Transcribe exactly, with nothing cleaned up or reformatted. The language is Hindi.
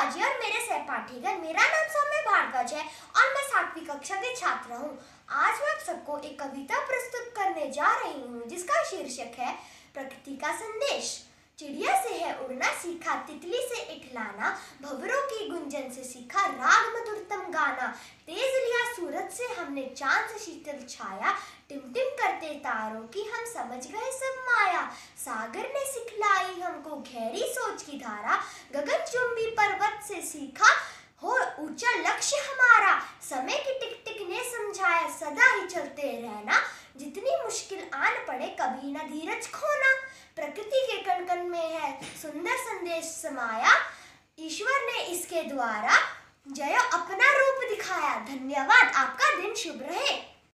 जी और मेरे सहपाठीगण, मेरा नाम सौम्य भारद्वाज है और मैं सातवीं कक्षा के छात्र हूँ। आज मैं आप सबको एक कविता प्रस्तुत करने जा रही हूँ जिसका शीर्षक है प्रकृति का संदेश। चिड़िया से है उड़ना सीखा, तितली से इठलाना, भंवरों की गुंजन से सीखा राग मधुरतम गाना। तेज लिया सूरज से हमने चांद से शीतल छाया, टिमटिम करते तारों की हम समझ गए सब माया। सागर ने सिखलाई हमको गहरी सोच की धारा, गगनचुंबी पर्वत से सीखा हो ऊंचा लक्ष्य हमारा। समय की टिक टिक ने समझाया सदा ही चलते रहना, जितनी मुश्किल आन पड़े कभी न धीरज खोना। प्रकृति के कण कण में है सुंदर संदेश समाया, ईश्वर ने इसके द्वारा जय अपना रूप दिखाया। धन्यवाद, आपका दिन शुभ रहे।